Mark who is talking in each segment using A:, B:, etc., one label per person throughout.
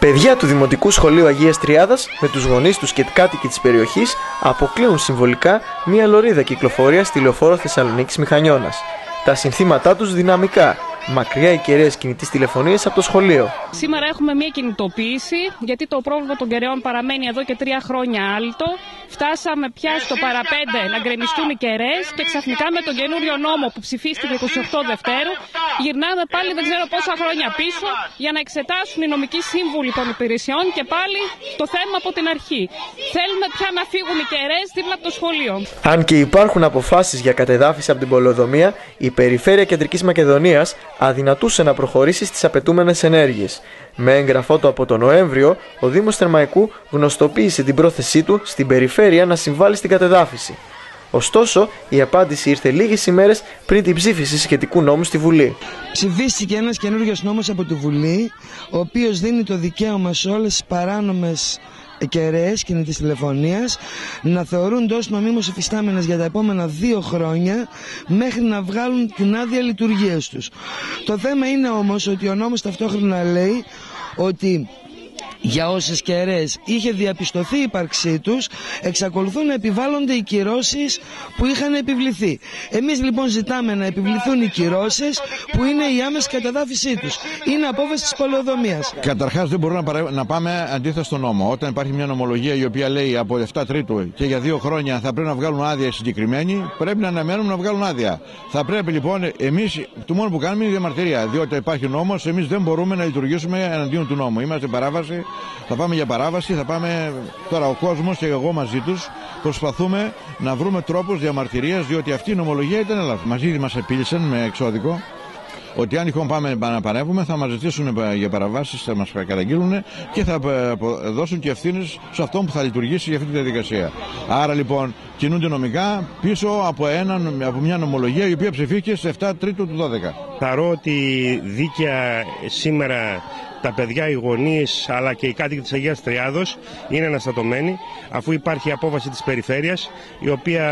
A: Παιδιά του Δημοτικού Σχολείου Αγίας Τριάδας με τους γονείς τους και κάτοικοι της περιοχής αποκλείουν συμβολικά μία λωρίδα κυκλοφορίας στη λεωφόρο Θεσσαλονίκης Μηχανιώνας. Τα συνθήματά τους δυναμικά. Μακριά οι κεραίες κινητής τηλεφωνίας από το σχολείο.
B: Σήμερα έχουμε μια κινητοποίηση, γιατί το πρόβλημα των κεραίων παραμένει εδώ και 3 χρόνια άλυτο. Φτάσαμε πια στο παραπέντε να γκρεμιστούν οι κεραίες και ξαφνικά με τον καινούριο νόμο που ψηφίστηκε 28 Δευτέρου, γυρνάμε πάλι δεν ξέρω πόσα χρόνια πίσω για να εξετάσουν οι νομικοί σύμβουλοι των υπηρεσιών και πάλι το θέμα από την αρχή. Θέλουμε πια να φύγουν οι κεραίες δίπλα από το σχολείο.
A: Αν και υπάρχουν αποφάσεις για κατεδάφιση από την πολεοδομία, η Περιφέρεια Κεντρικής Μακεδονίας αδυνατούσε να προχωρήσει στις απαιτούμενες ενέργειες. Με έγγραφό του από τον Νοέμβριο, ο Δήμος Θερμαϊκού γνωστοποίησε την πρόθεσή του στην Περιφέρεια να συμβάλλει στην κατεδάφιση. Ωστόσο, η απάντηση ήρθε λίγες ημέρες πριν την ψήφιση σχετικού νόμου στη Βουλή.
C: Ψηφίστηκε ένας καινούριος νόμος από τη Βουλή, ο οποίος δίνει το δικαίωμα σε όλες τις παράνομες κεραίες κινητής τηλεφωνίας να θεωρούνται ως νομίμως υφιστάμενες για τα επόμενα 2 χρόνια μέχρι να βγάλουν την άδεια λειτουργίας τους. Το θέμα είναι όμως ότι ο νόμος ταυτόχρονα λέει ότι για όσες κεραίες είχε διαπιστωθεί η ύπαρξή τους, εξακολουθούν να επιβάλλονται οι κυρώσεις που είχαν επιβληθεί. Εμείς λοιπόν ζητάμε να επιβληθούν οι κυρώσεις που είναι η άμεση κατεδάφιση τους. Είναι απόφαση της πολεοδομίας.
D: Καταρχάς δεν μπορούμε να πάμε αντίθετα στον νόμο. Όταν υπάρχει μια νομολογία η οποία λέει από 7 Τρίτου και για 2 χρόνια θα πρέπει να βγάλουν άδεια οι συγκεκριμένοι, πρέπει να αναμένουμε να βγάλουν άδεια. Θα πρέπει λοιπόν εμείς, το μόνο που κάνουμε είναι διαμαρτυρία. Διότι υπάρχει νόμος, εμείς δεν μπορούμε να λειτουργήσουμε εναντίον του νόμου. Είμαστε παράβαση. Θα πάμε για παράβαση, θα πάμε τώρα ο κόσμος και εγώ μαζί τους προσπαθούμε να βρούμε τρόπους διαμαρτυρίας, διότι αυτή η νομολογία ήταν λάθος. Μαζί μας επίλυσαν με εξώδικο ότι αν τυχόν πάμε να παρεύουμε θα μας ζητήσουν για παραβάσεις, θα μας καταγγείλουν και θα δώσουν και ευθύνες σε αυτόν που θα λειτουργήσει για αυτή τη διαδικασία. Άρα λοιπόν κινούνται νομικά πίσω από μια νομολογία η οποία ψηφίστηκε σε 7 Τρίτου του 12.
E: Θαρώ ότι δίκαια σήμερα τα παιδιά, οι γονείς αλλά και οι κάτοικοι της Αγίας Τριάδος είναι αναστατωμένοι, αφού υπάρχει απόφαση της Περιφέρειας η οποία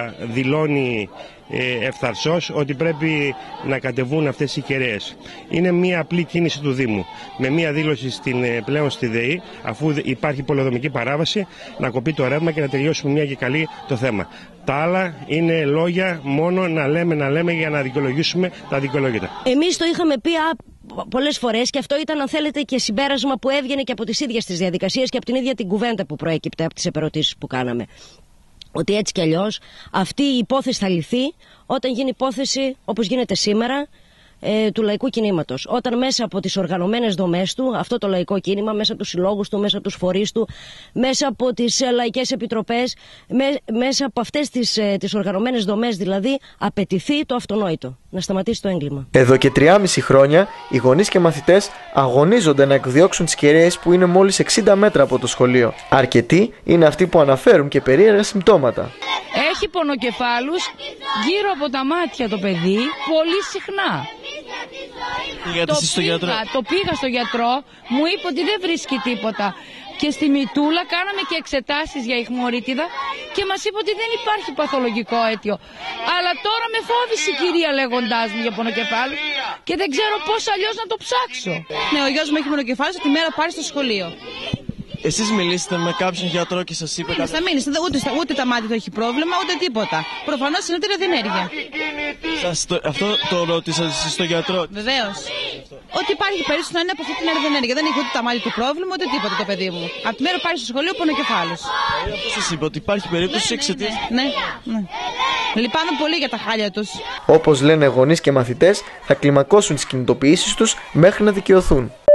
E: δηλώνει ευθαρσώς ότι πρέπει να κατεβούν αυτές οι κεραίες. Είναι μια απλή κίνηση του Δήμου με μια δήλωση πλέον στη ΔΕΗ, αφού υπάρχει πολεοδομική παράβαση, να κοπεί το ρεύμα και να τελειώσουμε μια και καλή το θέμα. Τα άλλα είναι λόγια μόνο να λέμε για να δικαιολογήσουμε τα δικαιολόγητα.
F: Εμείς το είχαμε πει πολλές φορές και αυτό ήταν, αν θέλετε, και συμπέρασμα που έβγαινε και από τις ίδιες τις διαδικασίες και από την ίδια την κουβέντα που προέκυπτε από τις επερωτήσεις που κάναμε. Ότι έτσι κι αλλιώς αυτή η υπόθεση θα λυθεί όταν γίνει υπόθεση όπως γίνεται σήμερα του λαϊκού κινήματος. Όταν μέσα από τις οργανωμένες δομές του, αυτό το λαϊκό κίνημα, μέσα από τους συλλόγους του, μέσα από τους φορείς του, μέσα από τις λαϊκές επιτροπές, μέσα από αυτές τις οργανωμένες δομές δηλαδή, απαιτηθεί το αυτονόητο, να σταματήσει το έγκλημα.
A: Εδώ και 3,5 χρόνια οι γονείς και μαθητές αγωνίζονται να εκδιώξουν τις κεραίες που είναι μόλις 60 μέτρα από το σχολείο. Αρκετοί είναι αυτοί που αναφέρουν και περίεργα συμπτώματα.
G: Έχει πονοκεφάλους γύρω από τα μάτια το παιδί πολύ συχνά. Το πήγα στο γιατρό, μου είπε ότι δεν βρίσκει τίποτα. Και στη Μητούλα κάναμε και εξετάσεις για ιχμωρίτιδα και μας είπε ότι δεν υπάρχει παθολογικό αίτιο. Αλλά τώρα με φόβησε η κυρία λέγοντάς μου για πονοκεφάλους και δεν ξέρω πώς αλλιώς να το ψάξω. Ναι, ο γιος μου έχει πονοκεφάλους τη μέρα πάρει στο σχολείο.
H: Εσείς μιλήσετε με κάποιον γιατρό και σας είπε κάτι?
G: Θα μείνεις, ούτε τα μάτια του έχει πρόβλημα, ούτε τίποτα. Προφανώς είναι ότι είναι αδυνέργεια.
H: Αυτό το ρώτησατε εσείς στον γιατρό?
G: Βεβαίως. Ότι υπάρχει περίπτωση να είναι από αυτή την αδυνέργεια. Δεν έχει ούτε τα μάτια του πρόβλημα, ούτε τίποτα το παιδί μου. Από τη μέρα πάρει στο σχολείο πονοκεφάλους.
H: Αυτό σας είπε, ότι υπάρχει περίπτωση εξαιτίας.
G: Ναι. Λυπάμαι πολύ για τα χάλια τους.
A: Όπως λένε γονείς και μαθητές, θα κλιμακώσουν τις κινητοποιήσεις τους μέχρι να δικαιωθούν.